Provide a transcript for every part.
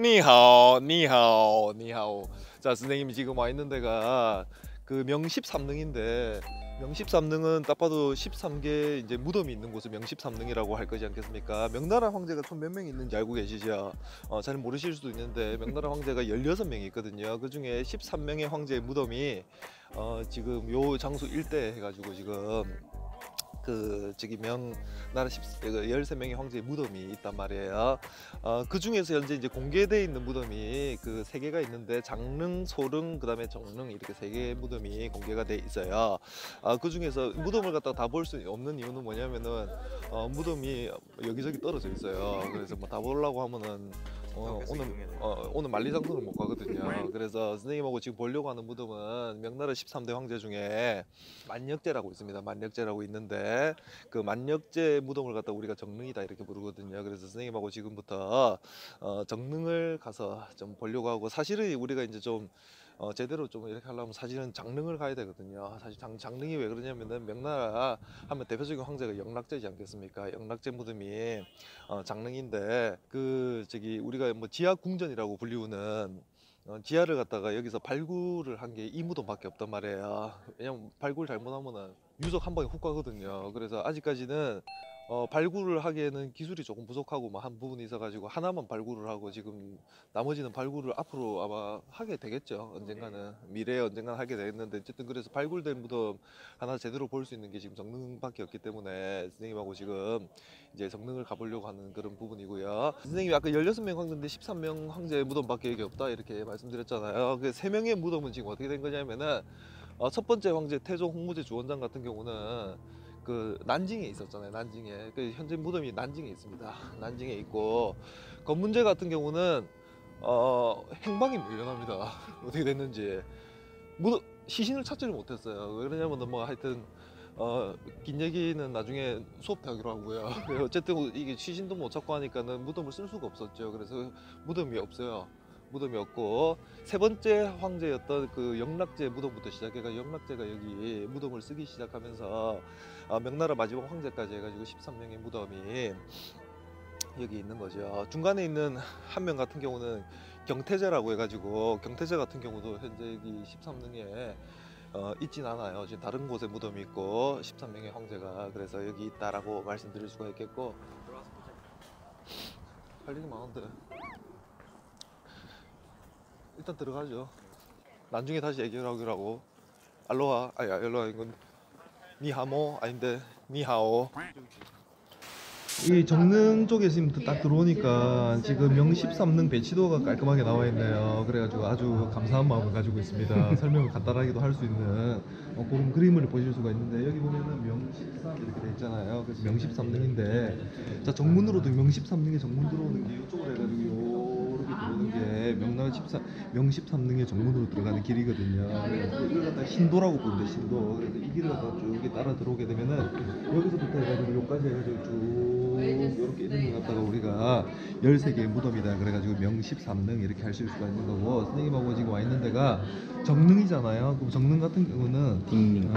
니하오, 니하오, 니하오. 자, 선생님이 지금 와 있는 데가 그 명십삼릉인데, 명십삼릉은 딱 봐도 13개 이제 무덤이 있는 곳을 명십삼릉이라고 할 거지 않겠습니까? 명나라 황제가 총 몇 명 있는지 알고 계시죠? 잘 모르실 수도 있는데 명나라 황제가 16명이 있거든요. 그 중에 13명의 황제의 무덤이 지금 요 장소 일대 해가지고 지금 그 저기 명나라 13명의 황제의 무덤이 있단 말이에요. 그 중에서 현재 이제 공개되어 있는 무덤이 그 세 개가 있는데 장릉, 소릉, 그다음에 정릉 이렇게 세 개의 무덤이 공개가 돼 있어요. 그 중에서 무덤을 갖다가 다 볼 수 없는 이유는 뭐냐면은 무덤이 여기저기 떨어져 있어요. 그래서 뭐 다 보려고 하면은 오늘 만리장성을 못 가거든요. 그래서 선생님하고 지금 보려고 하는 무덤은 명나라 13대 황제 중에 만역제라고 있습니다. 만역제라고 있는데 그 만역제 무덤을 갖다 우리가 정릉이다 이렇게 부르거든요. 그래서 선생님하고 지금부터 정릉을 가서 좀 보려고 하고, 사실은 우리가 이제 좀 제대로 좀 이렇게 하려면 사실은 장릉을 가야 되거든요. 사실 장릉이 왜 그러냐면은 명나라 하면 대표적인 황제가 영락제지 않겠습니까? 영락제 무덤이 장릉인데, 그 저기 우리가 뭐 지하 궁전이라고 불리우는 지하를 갖다가 여기서 발굴을 한 게 이 무덤밖에 없단 말이에요. 왜냐면 발굴 잘못하면은 유적 한 방에 훅 가거든요. 그래서 아직까지는 발굴을 하기에는 기술이 조금 부족하고 뭐 한 부분이 있어가지고 하나만 발굴을 하고, 지금 나머지는 발굴을 앞으로 아마 하게 되겠죠. 언젠가는 미래에 언젠가는 하게 되겠는데, 어쨌든 그래서 발굴된 무덤 하나 제대로 볼 수 있는 게 지금 정릉밖에 없기 때문에 선생님하고 지금 이제 정릉을 가보려고 하는 그런 부분이고요. 선생님이 아까 16명 황제인데 13명 황제 무덤밖에 여기 없다 이렇게 말씀드렸잖아요. 그 3명의 무덤은 지금 어떻게 된 거냐면은 첫 번째 황제 태종 홍무제 주원장 같은 경우는 그 난징에 있었잖아요. 난징에. 그 현재 무덤이 난징에 있습니다. 난징에 있고, 건문제 같은 경우는 행방이 밀려납니다. 어떻게 됐는지 무덤 시신을 찾지를 못했어요. 왜 그러냐면은 뭐 하여튼 긴 얘기는 나중에 수업 때 하기로 하고요. 어쨌든 이게 시신도 못 찾고 하니까는 무덤을 쓸 수가 없었죠. 그래서 무덤이 없어요. 무덤이 없고, 세 번째 황제였던 그 영락제 무덤부터 시작해가 영락제가 여기 무덤을 쓰기 시작하면서 명나라 마지막 황제까지 해가지고 13명의 무덤이 여기 있는 거죠. 중간에 있는 한 명 같은 경우는 경태제라고 해가지고, 경태제 같은 경우도 현재 여기 13능에 있진 않아요. 지금 다른 곳에 무덤이 있고 13명의 황제가 그래서 여기 있다라고 말씀드릴 수가 있겠고, 할 얘기 많은데 일단 들어가죠. 나중에 다시 얘기하기로 하고. 알로하, 아니 알로하 이건 니하모 아닌데 니하오. 이 정릉 쪽에 지금 딱 들어오니까 지금 명십삼릉 배치도가 깔끔하게 나와 있네요. 그래가지고 아주 감사한 마음을 가지고 있습니다. 설명을 간단하게도 할 수 있는 그런 그림을 보실 수가 있는데, 여기 보면은 명십삼 이렇게 돼 있잖아요. 그래서 명십삼릉인데, 자 정문으로도 명십삼릉의 정문 들어오는 게 이쪽으로 해가지고 이렇게 들어오는 게 명나라 명십삼릉의 정문으로 들어가는 길이거든요. 그래서 이걸 갖다 신도라고 부르는데, 신도. 그래서 이 길을 갖다 쭉 이렇게 따라 들어오게 되면은 여기서부터 해가지고 여기까지 해가지고 쭉 이렇게 있는 것 갖다가 우리가 13개의 무덤이다 그래가지고 명십삼릉 이렇게 하실 수가 있는 거고, 선생님하고 지금 와 있는 데가 정릉이잖아요. 그럼 정릉 같은 경우는 딩링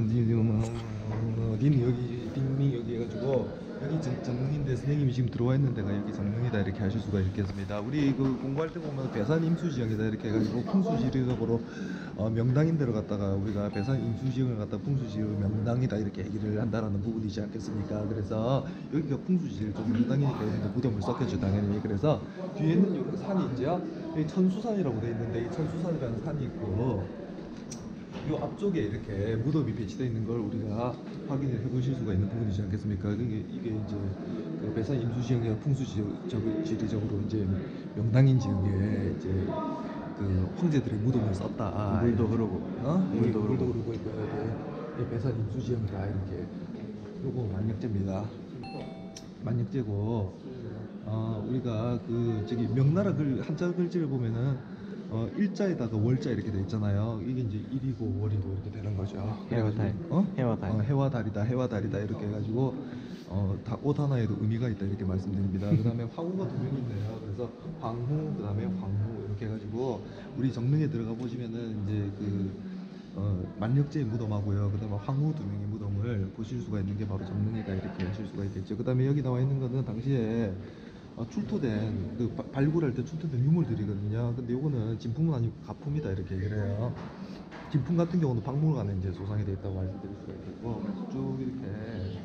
님 여기 딩링 여기 해가지고 여기 정릉인데, 선생님이 지금 들어와 있는 데가 여기 정릉이다 이렇게 하실 수가 있겠습니다. 우리 그 공부할 때 보면 배산 임수지역이다 이렇게 해가지고 풍수지리적으로 명당인 데로 갔다가 우리가 배산 임수지역을 갖다 풍수지역 명당이다 이렇게 얘기를 한다라는 부분이지 않겠습니까? 그래서 여기가 풍수지역 좀 명당이니까 여기도 무덤을 썼겠죠 당연히. 그래서 뒤에는 여기 산이 있죠. 여기 천수산이라고 돼 있는데, 이 천수산이라는 산이 있고, 이 앞쪽에 이렇게 무덤이 배치되어 있는 걸 우리가 확인을 해보실 수가 있는 부분이지 않겠습니까? 이게 이제 그 배산 임수지역이나 풍수지리적으로 이제 명당인 지역에 이제 그 황제들의 무덤을 썼다. 물도 흐르고, 물도 흐르고 있고, 이게 배산 임수지역이다 이렇게. 요거 만역제입니다. 만역제고, 우리가 그 저기 명나라 한자 글씨를 보면은 일자에다가 월자 이렇게 돼 있잖아요. 이게 이제 일이고 월이고 이렇게 되는 거죠. 해와 달. 해와 달. 해와 달이다, 해와 달이다 이렇게 해가지고 옷 하나에도 의미가 있다 이렇게 말씀드립니다. 그 다음에 황후가 두 명 있네요. 그래서 황후, 그 다음에 황후 이렇게 해가지고 우리 정릉에 들어가 보시면은 이제 그 만력제의 무덤하고요, 그 다음에 황후 두 명의 무덤을 보실 수가 있는 게 바로 정릉이다 이렇게 하실 수가 있겠죠. 그 다음에 여기 나와 있는 거는 당시에 출토된 그 발굴할 때 출토된 유물들이거든요. 근데 요거는 진품은 아니고 가품이다 이렇게 얘기를 해요. 진품 같은 경우는 박물관에 이제 소장이 돼 있다고 말씀드릴 수가 있고 쭉 이렇게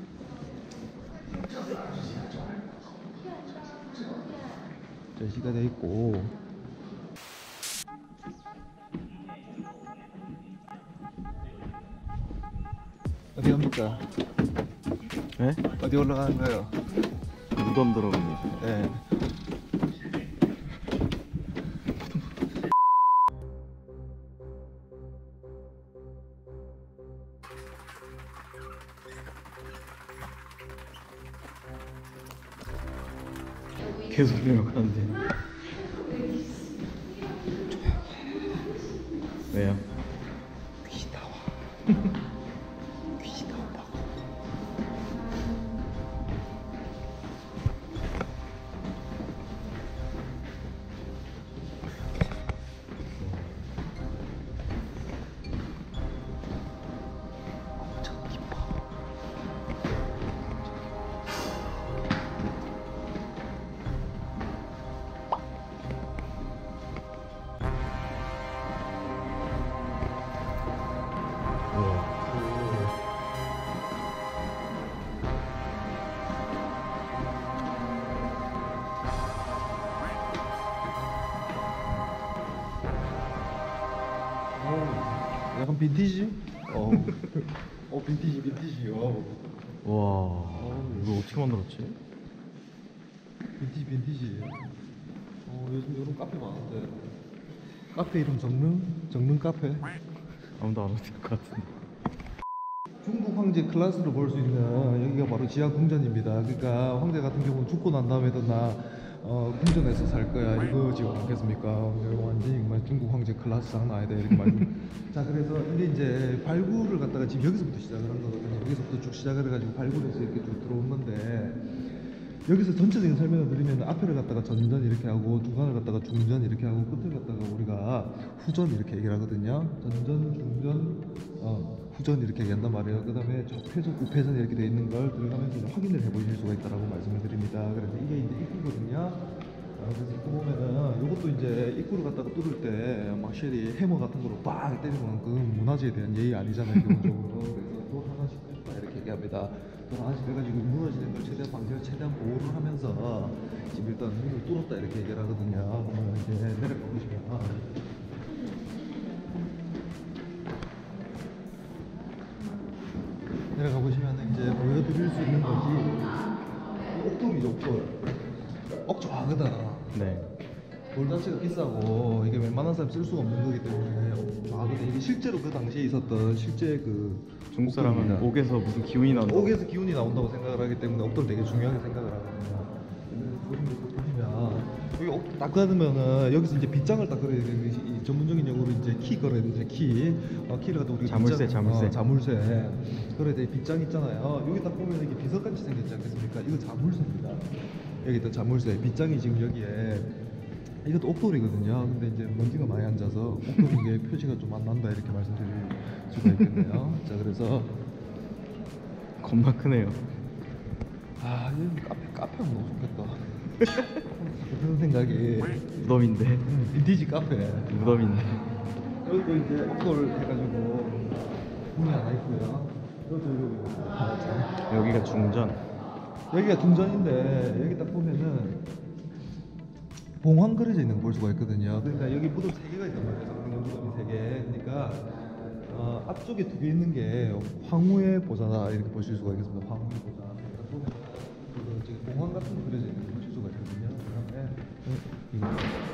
전시가 돼 있고 어디 갑니까? 네? 어디 올라가는 거예요? 무덤 들어갑니다. 네. 계속 내려가는데. 왜요? 귀신 나와. 귀신 나온다고. 엄청 깊어. 약간 빈티지? 빈티지. 와, 이거 어떻게 만들었지? 빈티지. 요즘 이런 카페 많은데. 카페 이름 정릉 카페. 아무도 안 오실 것 같은데. 중국 황제 클래스로 볼 수 있는 여기가 바로 지하 궁전입니다. 그러니까 황제 같은 경우는 죽고 난 다음에도 나 궁전에서 살 거야 이거지 않겠습니까? 완전히 정말 중국 황제 클래스 장난 아니다 이렇게 말씀. 자 그래서 이게 이제 발굴을 갖다가 지금 여기서부터 시작을 한 거거든요. 여기서부터 쭉 시작을 해가지고 발굴해서 이렇게 쭉 들어온 건데 여기서 전체적인 설명을 드리면 앞에를 갖다가 전전 이렇게 하고 중간을 갖다가 중전 이렇게 하고 끝을 갖다가 우리가 후전 이렇게 얘기를 하거든요. 전전, 중전, 후전 이렇게 얘기한단 말이에요. 그 다음에 좌회전, 우회전 이렇게 돼 있는 걸 들어가면서 이제 확인을 해보실 수가 있다라고 말씀을 드립니다. 그래서 이게 이제 입구거든요. 그래서 입구 보면은 이것도 이제 입구를 갖다가 뚫을 때 막실이 해머 같은 거로 빡 때리면 그건 문화재에 대한 예의 아니잖아요, 기본적으로. 그래서 또 하나씩 뚫다 이렇게 얘기합니다. 또 하나씩 해가지고 무너지는 걸 최대한 방지를 최대한 보호를 하면서 지금 일단 문을 뚫었다 이렇게 얘기를 하거든요. 그러면 이제 내려가 보시면. 내려가 보시면 이제 보여드릴 수 있는 것이 옥돌이죠, 옥돌. 억조하거든. 네. 돌 자체가 비싸고 이게 웬만한 사람 쓸 수가 없는 거기 때문에 억조하거든. 이게 실제로 그 당시에 있었던 실제 그 중국 사람은 옥에서 무슨 기운이 나온다. 옥에서 기운이 나온다고 생각을 하기 때문에 옥돌 되게 중요하게 생각을 하거든요. 보시면 여기 옥딱 닫으면은 여기서 이제 빗장을 딱 걸어야 되는 이 전문적인 용어로 이제 키 걸어야 되는데 키를 갖다 우리가 자물쇠, 자물쇠. 자물쇠 그래야 돼. 빗장 있잖아요. 여기 딱 보면 이게 비석같이 생겼지 않겠습니까? 이거 자물쇠입니다. 여기 있던 자물쇠 빗장이 지금 여기에 이것도 옥돌이거든요. 근데 이제 먼지가 많이 앉아서 옥돌인 게 표시가 좀 안 난다 이렇게 말씀드릴 수가 있겠네요. 자 그래서 겁나 크네요. 여기 카페하면 너무 좋겠다. 그런 생각이. 무덤인데. 빈티지 카페. 무덤인데. 여기도 이제 옥돌 해가지고 문이 하나 있고요. 이것도 여기 여기가 중전. 여기가 중전인데 여기 딱 보면은 봉황 그려져 있는 거 볼 수가 있거든요. 그러니까 여기 무덤 3개가 있단 말이에요. 성령 무덤이 3개. 그러니까 앞쪽에 2개 있는 게 황후의 보좌다 이렇게 보실 수가 있겠습니다. 황후의 보좌. 그러니까 보면 그 지금 봉황 같은 거 그려져 있는 거 보실 수가 있거든요. 그다음에 이거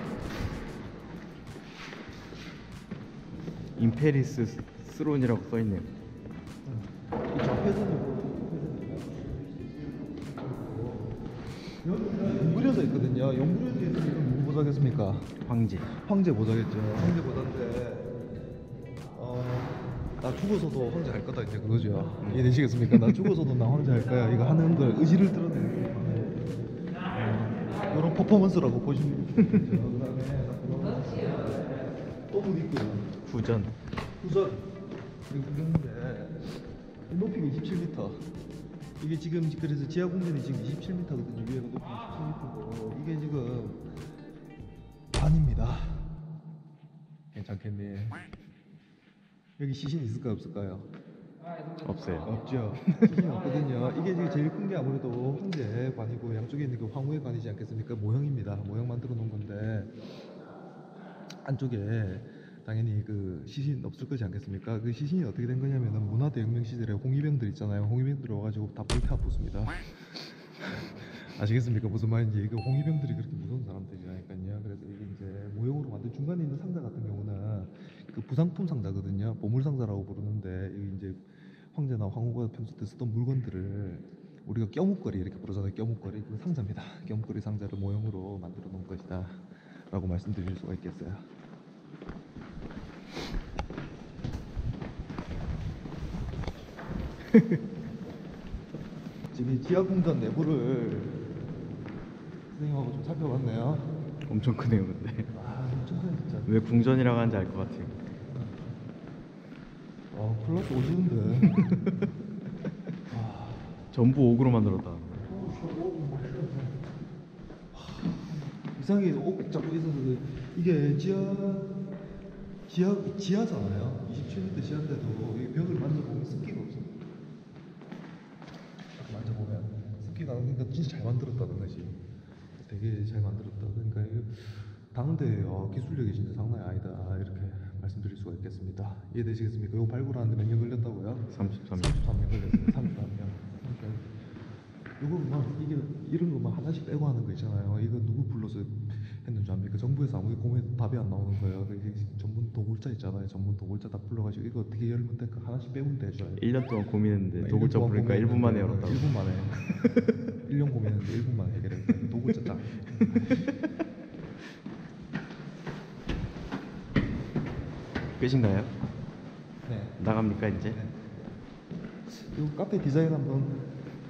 임페리스 스론이라고 써있네요. 이 좌회전이고 여기가 연그려져 있거든요. 연그려져 있는 게 누구 보자겠습니까? 황제. 황제 보자겠죠. 황제 보자인데 나 죽어서도 황제 할 거다 이제 그거죠. 이해되시겠습니까? 나 죽어서도 나 황제 할 거야. 이거 하는 걸 의지를 드러내는 이런 퍼포먼스라고 보시면 되죠. 그다음에 또물 있고요. 구전. 후전. 그리고 그런데 높이가 27m. 이게 지금 그래서 지하 공전이 지금 27m거든요. 위에가 높이 27m고 이게 지금 반입니다. 괜찮겠네. 여기 시신 있을까요, 없을까요? 없어요. 없죠. 시신이 없거든요. 이게 지금 제일 큰 게 아무래도 황제관이고 양쪽에 있는 그 황후의 관이지 않겠습니까? 모형입니다. 모형 만들어 놓은 건데 안쪽에 당연히 그 시신 없을 거지 않겠습니까? 그 시신이 어떻게 된 거냐면은 문화대혁명 시절에 홍위병들 있잖아요. 홍위병들 와가지고 다 불타 부숩니다. 아시겠습니까? 무슨 말인지. 그 홍위병들이 그렇게 무서운 사람들이라니까요. 그래서 이게 이제 모형으로 만든 중간에 있는 상자 같은 경우는 그 부상품 상자거든요. 보물 상자라고 부르는데 이게 이제 황제나 황후가 평소 때 쓰던 물건들을 우리가 껴묵거리 이렇게 부르잖아요. 껴묵거리 그 상자입니다. 껴묵거리 상자를 모형으로 만들어 놓은 것이다 라고 말씀드릴 수가 있겠어요. 지금 지하 공전 내부를 선생님하고 좀 살펴봤네요. 엄청 크네요, 근데. 아, 엄청 크네 진짜. 왜 궁전이라고 하는지 알 것 같아요. 플러스 오시는데. 전부 옥으로 만들었다. 이상하게 옥 잡고 있어서 이게 지하잖아요. 27m 지하인데도 이 벽을 만져보면 습기가 없어. 만져보면 습기가 안 나니까 진짜 잘 만들었다는 거지. 되게 잘 만들었다. 그러니까 이거 당대 기술력이 진짜 장난이 아니다 이렇게 말씀드릴 수가 있겠습니다. 이해되시겠습니까? 이거 발굴하는데 몇 년 걸렸다고요? 33년 걸렸어요. 33년. 이거 막 이게 이런 거 막 하나씩 빼고 하는 거 있잖아요. 이거 누구 불러서 했는 줄 압니까? 정부에서 아무리 고민해도 답이 안 나오는 거예요. 이게 전문 도굴자 있잖아요. 전문 도굴자 다 불러가지고 이거 어떻게 열면 될까 하나씩 빼면 되죠. 1년 동안 고민했는데 도굴자 부르니까 1분 만에 열었다고. 1분 만에 1년 고민했는데 1분 만에 해결했다. 도굴자 짱. 끝인가요? 네. 나갑니까 이제? 네. 이 카페 디자인 한번.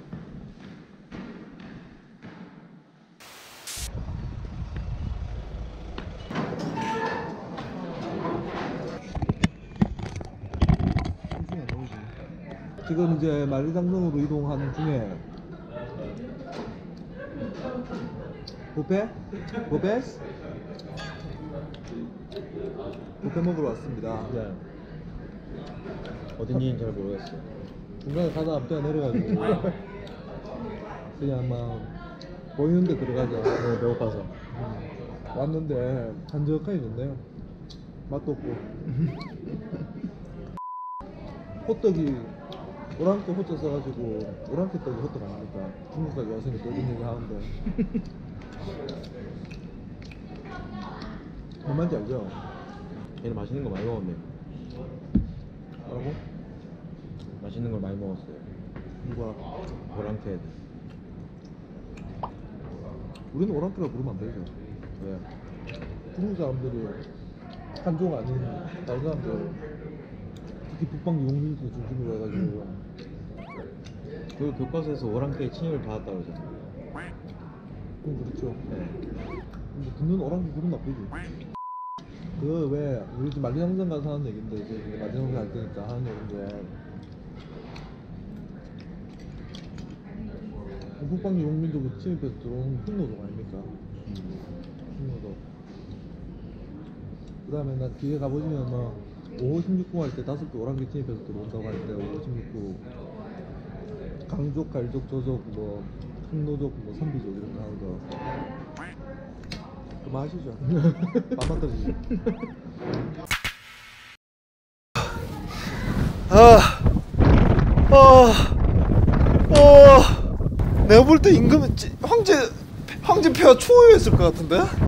지금 이제 만리장성으로 이동하는 중에 뷔페 먹으러 왔습니다. 네. 어딘지는 잘 모르겠어요. 중간에 가다 앞에 내려가지고 그냥 막 보이는 데 들어가자. 네, 배고파서. 왔는데 한적하게 좋네요. 맛도 없고 호떡이 오랑캐 호떡 써가지고 오랑캐 떡이 호떡 아닙니까? 중국까지 와서니까 떡 얘기 하는데 뭔 말인지 알죠? 얘는 맛있는 거 많이 먹었네요. 뭐라고? 맛있는 걸 많이 먹었어요. 누가? 오랑캐. 우리는 오랑캐라고 부르면 안 되죠. 왜? 중국 사람들이 한족 아닌 다른 사람들 특히 북방 용민들 중심으로 해가지고 그 교과서에서 오랑캐 침입을 받았다 그러잖아요. 그건 그렇죠. 네. 근데 듣는 오랑캐 기분 나쁘지. 그 왜 우리 지금 만리장성 가서 하는 얘긴데 이제 만리장성 갈 테니까 하는 얘긴데 북방 용민족 침입해서 들어온 흉노족 아닙니까? 흉노족. 그 다음에 나 뒤에 가보시면 뭐 5호 16구 할 때 5개 오랑캐 침입해서 들어온다고 할 때 5호 16구 강족, 갈족, 조족, 뭐 흉노족, 뭐 선비족 이런 거 하는 거 그만하시죠. 밥만 떨어지죠. 내가 볼 때 임금 황제 폐하 초유했을 것 같은데?